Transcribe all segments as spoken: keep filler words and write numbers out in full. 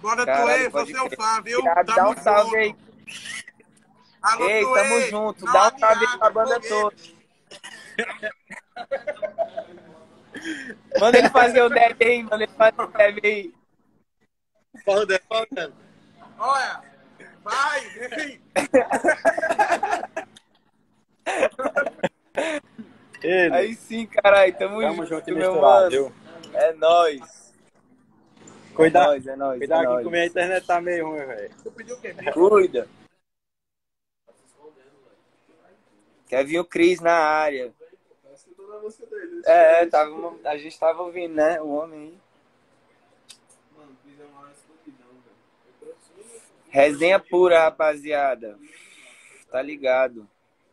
Bora, Caralho, Tuê, sou pode seu crer. fã, viu? Viado, dá Tamo um salve aí. junto. Alô, Ei, tamo Tuê, junto. não Dá um salve aí pra adianta, banda toda. foguete. Manda ele fazer o deb aí, manda ele fazer o deb aí. Falando, falando. Olha, vai, vem. Ele. Aí sim, caralho, tamo, Tamo junto, junto e meu misturado, mano. viu? É nóis. É Cuidado, nóis, é nóis, é cuidado que nóis. comigo a internet tá meio ruim, velho. Tu pediu o quê? Cuida. Quer vir o Cris na área. É, é, tava, a gente tava ouvindo, né? O homem aí. Resenha pura, rapaziada. Tá ligado.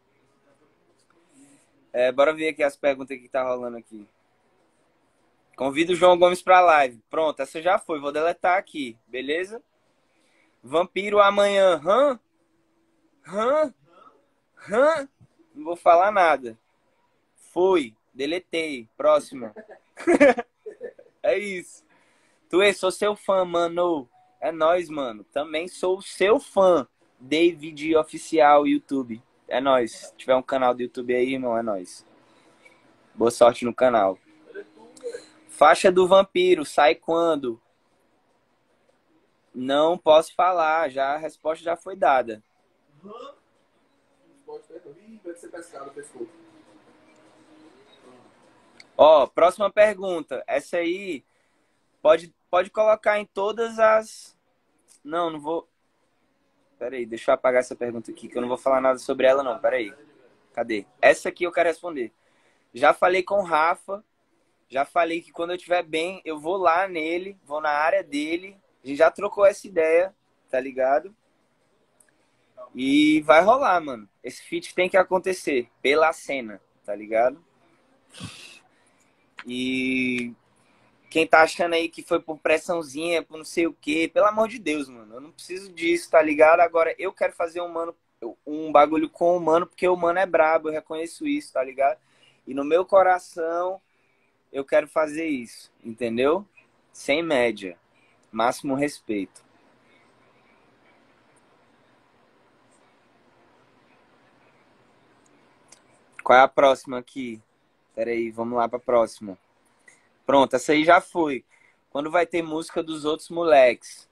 É, bora ver aqui as perguntas que tá rolando aqui. Convido o João Gomes pra live. Pronto, essa já foi. Vou deletar aqui, beleza? Vampiro amanhã. Hã? Hã? Hã? Não vou falar nada. Foi. Deletei. Próxima. É isso. Tu, sou seu fã, mano. É nóis, mano. Também sou seu fã. David Oficial YouTube. É nóis. Se tiver um canal do YouTube aí, irmão, é nóis. Boa sorte no canal. Faixa do Vampiro, sai quando? Não posso falar, já a resposta já foi dada. Ó, próxima pergunta. Essa aí pode, pode colocar em todas as... Não, não vou... Pera aí, deixa eu apagar essa pergunta aqui, que eu não vou falar nada sobre ela, não. Pera aí. Cadê? Essa aqui eu quero responder. Já falei com o Rafa. Já falei que quando eu estiver bem, eu vou lá nele, vou na área dele. A gente já trocou essa ideia, tá ligado? E vai rolar, mano. Esse feat tem que acontecer pela cena, tá ligado? E quem tá achando aí que foi por pressãozinha, por não sei o quê, pelo amor de Deus, mano. Eu não preciso disso, tá ligado? Agora eu quero fazer um mano, um bagulho com o mano, porque o mano é brabo, eu reconheço isso, tá ligado? E no meu coração eu quero fazer isso, entendeu? Sem média. Máximo respeito. Qual é a próxima aqui? Pera aí, vamos lá pra próxima. Pronto, essa aí já foi. Quando vai ter música dos outros moleques?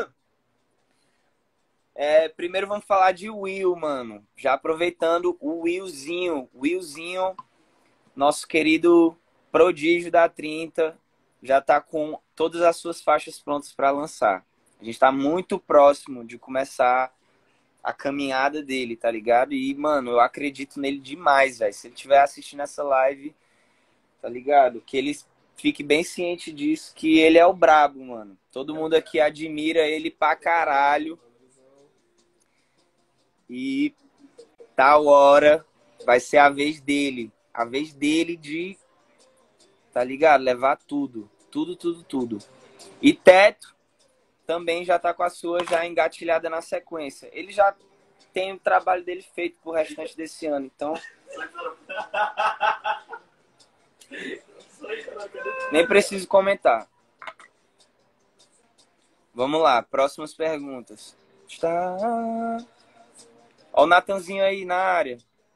É, primeiro vamos falar de Will, mano. Já aproveitando o Willzinho. Willzinho, nosso querido prodígio da trinta, já tá com todas as suas faixas prontas para lançar. A gente tá muito próximo de começar a caminhada dele, tá ligado? E, mano, eu acredito nele demais, velho. Se ele estiver assistindo essa live, tá ligado? Que ele fique bem ciente disso, que ele é o brabo, mano. Todo mundo aqui admira ele pra caralho. E tal hora vai ser a vez dele. A vez dele de, tá ligado? Levar tudo. Tudo, tudo, tudo. E Teto também já tá com a sua já engatilhada na sequência. Ele já tem o trabalho dele feito pro restante desse ano. Então... nem preciso comentar. Vamos lá, próximas perguntas. Está... Ó o Natanzinho aí na área.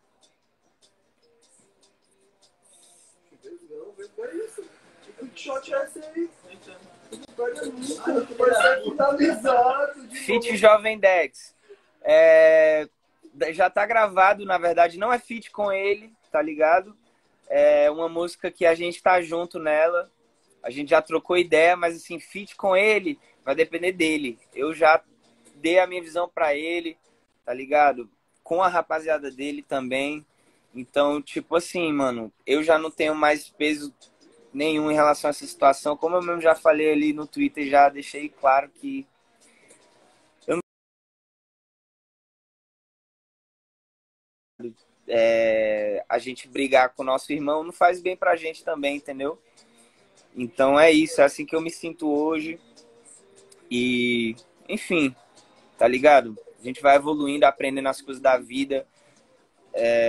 Feat Jovem Dex. É... Já tá gravado, na verdade, não é feat com ele, tá ligado? É uma música que a gente tá junto nela. A gente já trocou ideia, mas assim, feat com ele vai depender dele. Eu já dei a minha visão pra ele, tá ligado? Com a rapaziada dele também. Então, tipo assim, mano, eu já não tenho mais peso nenhum em relação a essa situação. Como eu mesmo já falei ali no Twitter, já deixei claro que eu não... é... a gente brigar com o nosso irmão não faz bem pra gente também, entendeu? Então é isso, é assim que eu me sinto hoje. E, enfim, tá ligado? A gente vai evoluindo, aprendendo as coisas da vida. É...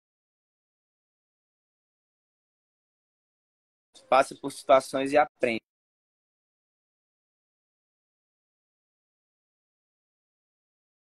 Passa por situações e aprende.